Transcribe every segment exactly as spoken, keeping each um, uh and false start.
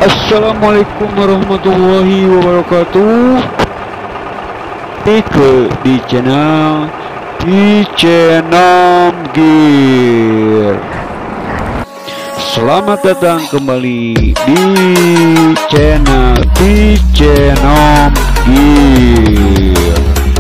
Assalamualaikum warahmatullahi wabarakatuh. Ke di channel di channel Gear. Selamat datang kembali di channel di channel Gear.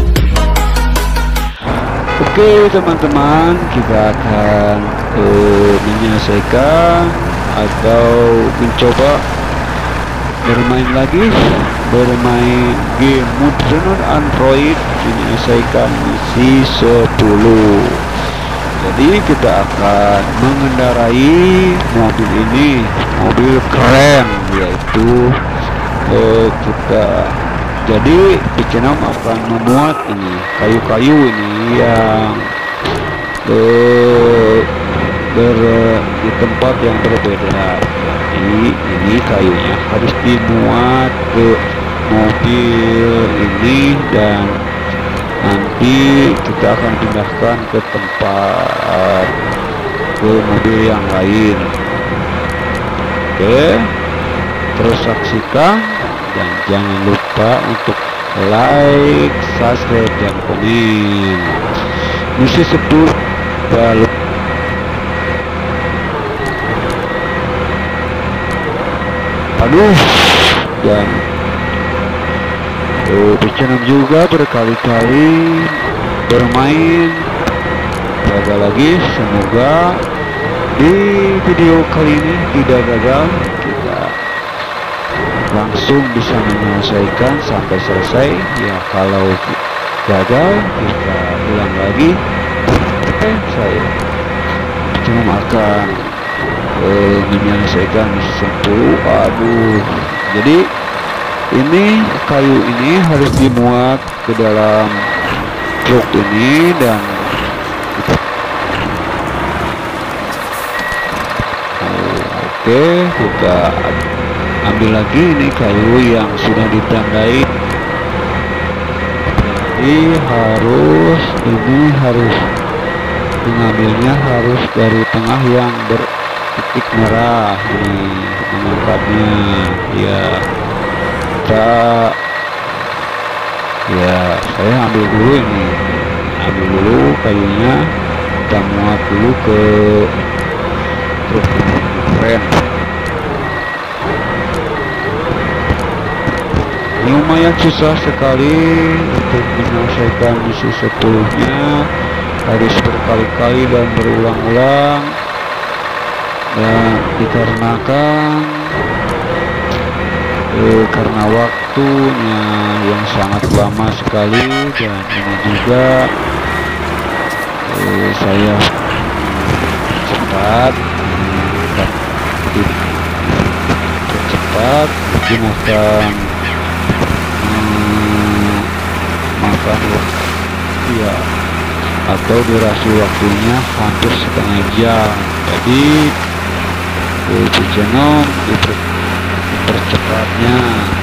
Oke teman-teman, kita akan uh, menyelesaikan atau mencoba bermain lagi bermain game modern Android, menyelesaikan misi sepuluh. Jadi kita akan mengendarai mobil ini, mobil keren, yaitu eh, kita jadi di channel akan memuat ini kayu-kayu ini yang eh, ber di tempat yang berbeda. Jadi ini kayunya harus dimuat ke mobil ini dan nanti kita akan pindahkan ke tempat ke mobil yang lain. Oke, terus saksikan dan jangan lupa untuk like, subscribe dan komen. Misi sepuluh lalu aduh dan uh, channel juga berkali-kali bermain gagal lagi. Semoga di video kali ini tidak gagal, kita langsung bisa menyelesaikan sampai selesai. Ya kalau gagal kita ulang lagi. eh, saya cuma akan Uh, menyelesaikan sepuluh. Aduh, jadi ini kayu ini harus dimuat ke dalam truk ini dan uh, oke okay, kita ambil lagi ini kayu yang sudah ditandai. Jadi harus ini harus mengambilnya harus dari tengah yang ber titik merah ini mengangkatnya. Ya kita ya saya ambil dulu ini ambil dulu kayunya, kita muat dulu ke truk keren. Ini lumayan susah sekali untuk menyelesaikan misi sepuluh-nya, harus berkali-kali dan berulang-ulang. Dan dikarenakan eh, karena waktunya yang sangat lama sekali, dan ini juga eh, saya cepat cepat menggunakan hmm, makan waktu ya atau durasi waktunya hampir setengah jam. Jadi di channel diper, dipercepatnya.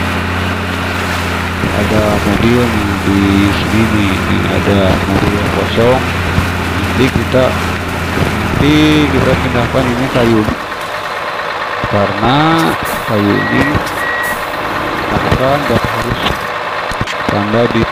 Ada mobil nih di sini nih, ini ada mobil yang kosong. Nanti kita nanti kita pindahkan ini kayu, karena kayu ini akan dan harus tanda di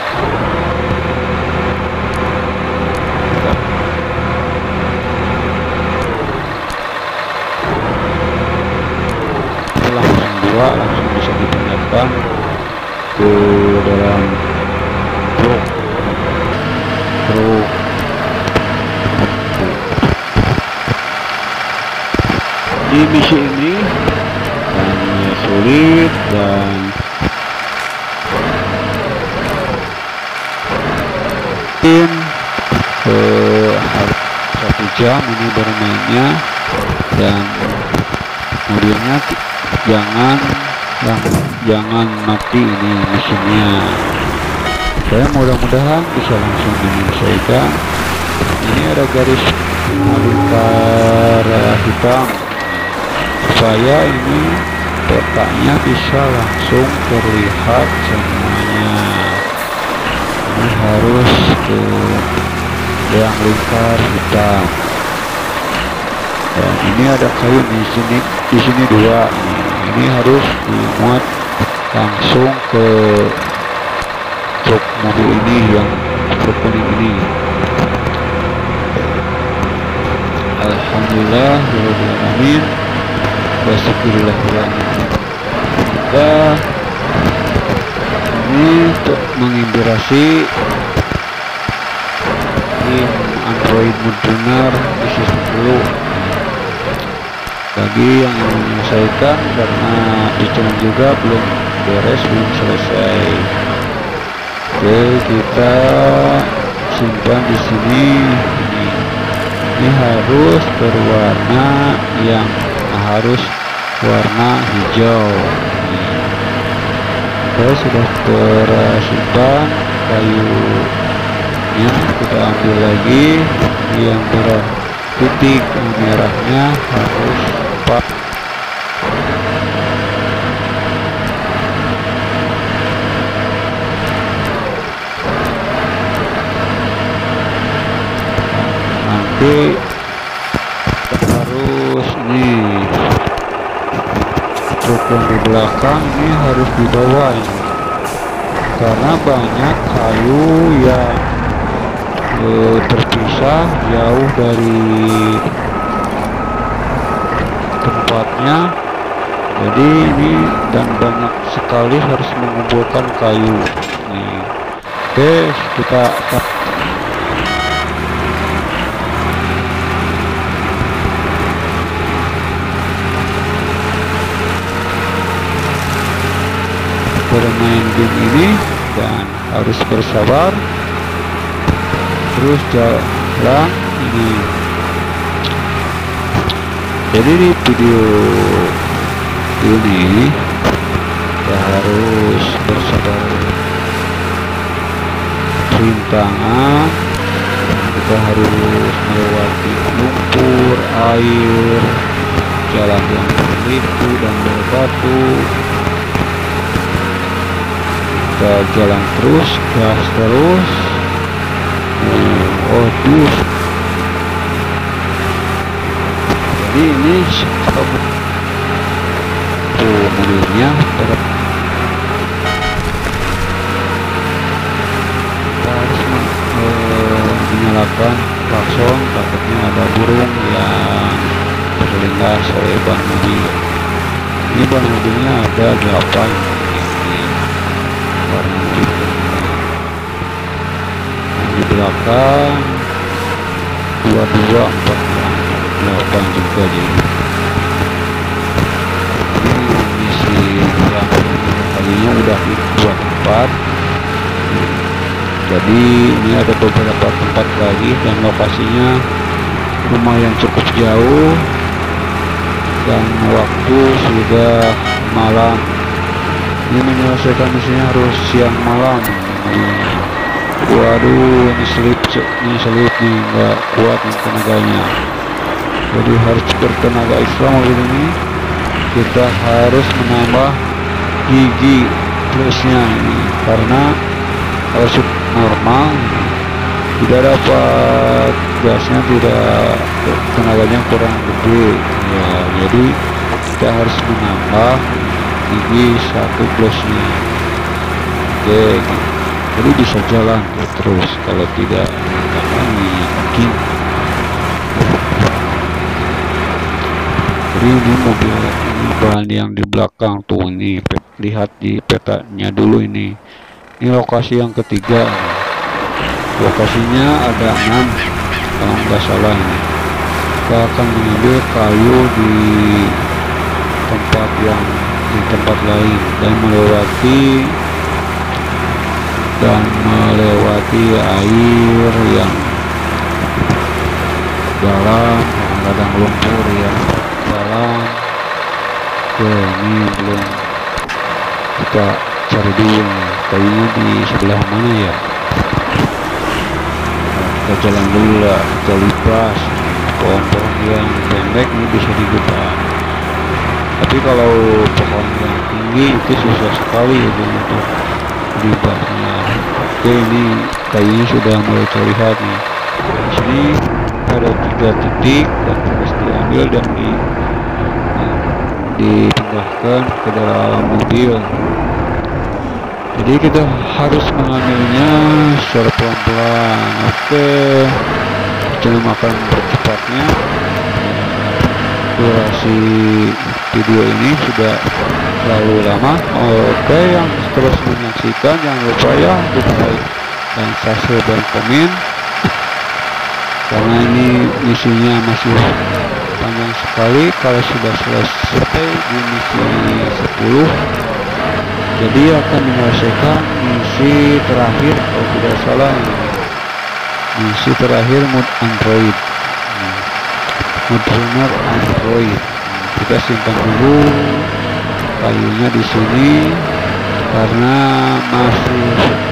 langsung bisa dipindahkan ke dalam truk truk di misi ini hanya sulit dan tim eh, satu jam ini bermainnya, dan mobilnya jangan yang jangan mati ini mesinnya. Saya mudah-mudahan bisa langsung menyelesaikan. Ini ada garis lingkar hitam supaya ini petanya bisa langsung terlihat semuanya. Ini harus ke yang lingkar hitam. Dan ini ada kayu di sini, di sini dua. Ini ini harus dimuat langsung ke truk mobil ini yang truk kuning ini. Alhamdulillah rabbil alamin. Wasyukurilillahirrahmanirrahim. Nah, ini untuk menginspirasi tim Android Modular isi sepuluh bagi yang ingin menyelesaikan, karena cicilan juga belum beres, belum selesai. Oke, kita simpan di sini. Ini, ini harus berwarna yang harus warna hijau. Oke, sudah tersimpan kayunya, kita ambil lagi yang merah, titik merahnya harus tepat. Nanti harus nih truk yang di belakang ini harus dibawa ini, karena banyak kayu yang eh, terpisah jauh dari tempatnya, jadi ini dan banyak sekali harus mengumpulkan kayu nih. Oke, kita bermain game ini dan harus bersabar, terus jalan ini. Jadi di video ini kita harus bersabar, rintangan, kita harus melewati lumpur, air, jalan yang berliku dan berbatu. Kita jalan terus, gas terus. Oh, dus. Jadi ini tuh mobilnya kita harus menyalakan klakson, takutnya ada burung yang terlindas oleh ban mobil. Ini ban mobilnya ada delapan. Di belakang dua dua empat delapan juga. Jadi ini misi yang kalinya udah dua tempat, jadi ini ada beberapa tempat lagi dan lokasinya lumayan cukup jauh dan waktu sudah malam. Ini menyelesaikan misinya harus siang malam. Waduh, ini selip, ini selip nih, nggak kuat nih tenaganya. Jadi harus bertenaga ekstra mobil ini. Kita harus menambah gigi plusnya ini, karena harus normal tidak dapat gasnya, tidak, tenaganya kurang gede ya. Jadi kita harus menambah gigi satu plusnya. Oke, jadi bisa jalan terus, kalau tidak ini mungkin. Jadi ini mobil ini ban yang di belakang tuh, ini lihat di petanya dulu. Ini ini lokasi yang ketiga. Lokasinya ada enam kalau nggak salah. Ini kita akan mengambil kayu di tempat yang di tempat lain dan melewati dan melewati air yang dalam, kadang lumpur yang dalam. Oke, ini belum, kita cari dulu nih kayunya di sebelah mana ya. Nah, kita jalan dulu lah, kita lipas pohon-pohon yang pendek ini bisa digetar, tapi kalau pohon yang tinggi itu susah sekali itu untuk dibahasnya. Oke, ini kayunya sudah mulai terlihat nih. Di sini ada tiga titik dan harus diambil dan di di pindahkan ke dalam mobil. Jadi kita harus mengambilnya secara pelan-pelan. Oke, jangan makan percepatnya. Durasi video ini sudah terlalu lama. Oke, yang terus menyaksikan jangan lupa ya untuk like dan subscribe dan komen, karena ini misinya masih panjang sekali. Kalau sudah selesai di misi sepuluh, jadi akan menyelesaikan misi terakhir kalau tidak salah, misi terakhir mode Android, mode runner Android. Kita simpan dulu kayunya di sini karena masih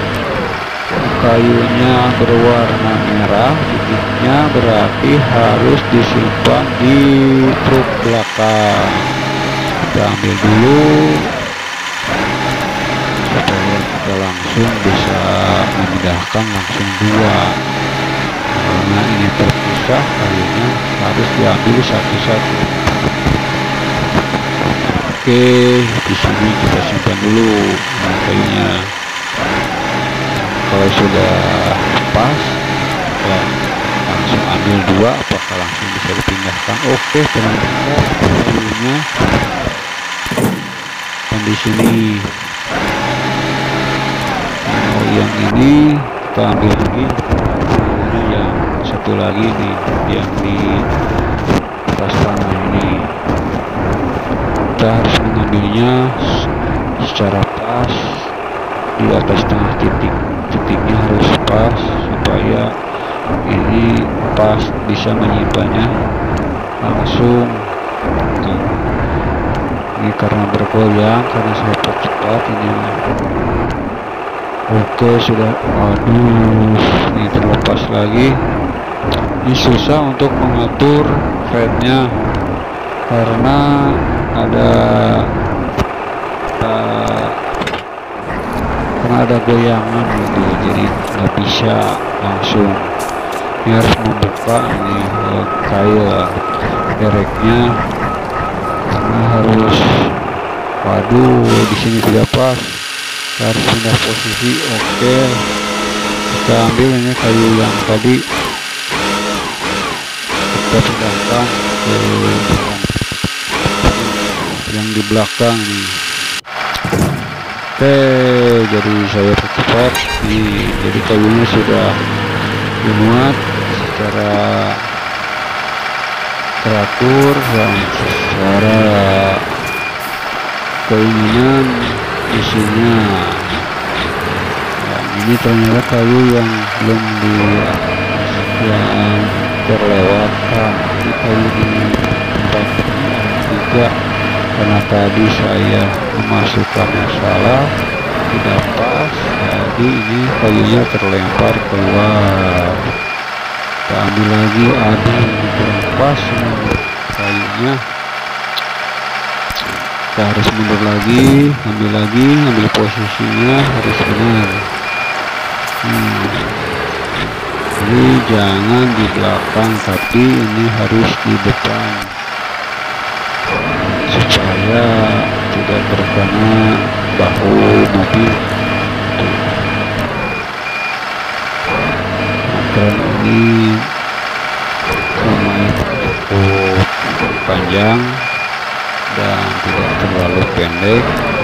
kayunya berwarna merah, titiknya berarti harus disimpan di truk belakang. Kita ambil dulu supaya kita langsung bisa memindahkan langsung dua, karena ini terpisah kayunya harus diambil satu-satu. Oke, di sini kita simpan dulu kayunya. Kalau sudah pas ya langsung ambil dua, apakah langsung bisa dipindahkan. Oke, ternyata kayunya dan di sini. Oh, yang ini kita ambil lagi. Ini yang satu lagi nih, yang di atas tanah ini. Kita harus mengambilnya secara pas di atas tengah titik. Titiknya harus pas supaya ini pas bisa menyimpannya langsung. Tuh. Ini karena bergoyang, karena saya cepat ini. Oke, sudah. Aduh, ini terlepas lagi. Ini susah untuk mengatur threadnya karena ada uh, karena ada goyangan gitu, jadi nggak bisa langsung. Ini harus membuka ini uh, kail dereknya, karena harus. Waduh, di sini tidak pas, harus pindah posisi. Oke, kita ambil ini kayu yang tadi, kita pindahkan ke yang di belakang nih. Oke, jadi saya percepat nih, jadi kayunya sudah dimuat secara teratur dan secara keinginan isinya. Nah, ini ternyata kayu yang belum di yang terlewatkan. Ini kayu di tempat tiga, karena tadi saya memasukkannya salah, tidak pas, jadi ini kayunya terlempar keluar. Kita ambil lagi, ada yang kurang pas ini kayunya. Kita harus mundur lagi, ambil lagi, ambil posisinya harus benar. hmm. Ini jangan di belakang, tapi ini harus di depan supaya tidak terkena bahu mobil. Keren ini lumayan cukup panjang dan tidak terlalu pendek.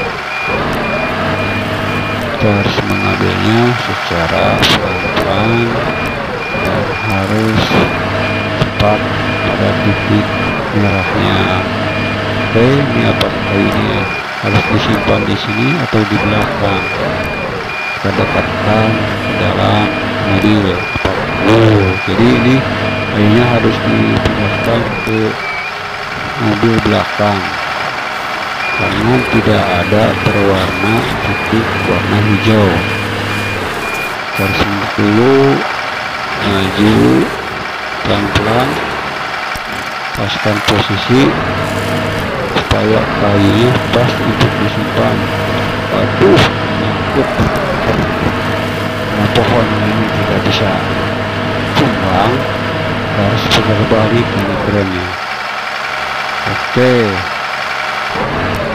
Kita harus mengambilnya secara pelan-pelan dan harus tepat pada titik merahnya. Oke, ini apa kayunya harus disimpan di sini atau di belakang. Kita dekatkan ke dalam mobil. Oh, jadi ini kayunya harus dipindahkan ke mobil belakang karena tidak ada berwarna titik warna hijau. Harus dulu maju pelan-pelan, paskan posisi supaya kayunya pas untuk disimpan. Waduh, nyangkut. Nah, pohon ini tidak bisa tumbang, harus putar balik. Ini kerennya. Oke,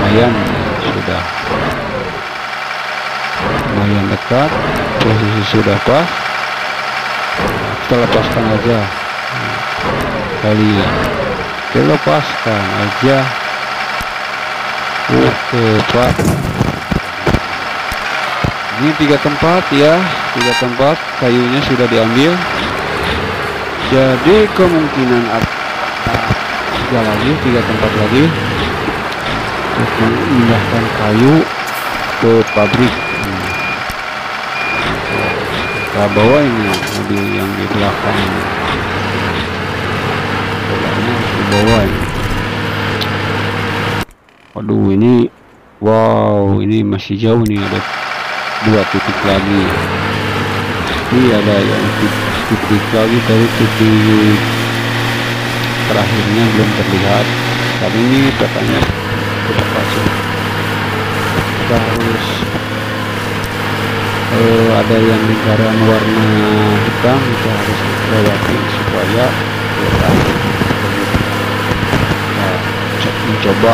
lumayan sudah lumayan dekat, posisi sudah pas. Kita lepaskan aja kalian, kita lepaskan aja. Oke Pak, ini tiga tempat ya, tiga tempat kayunya sudah diambil, jadi kemungkinan ada tiga lagi, tiga tempat lagi untuk memindahkan kayu ke pabrik. hmm. Kita bawa ini mobil yang di belakang ini, bolanya harus dibawa ini. Waduh, ini wow, ini masih jauh nih, ada dua titik lagi. Ini ada yang titik lagi, dari titik terakhirnya belum terlihat. Tapi ini katanya kita pasang, kita harus uh, ada yang lingkaran warna hitam, kita harus lewati supaya kita nah, mencoba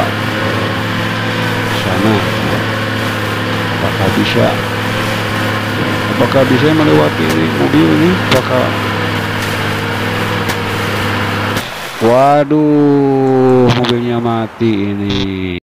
sana apakah bisa apakah bisa melewati mobil ini. Apakah waduh, mobilnya mati ini.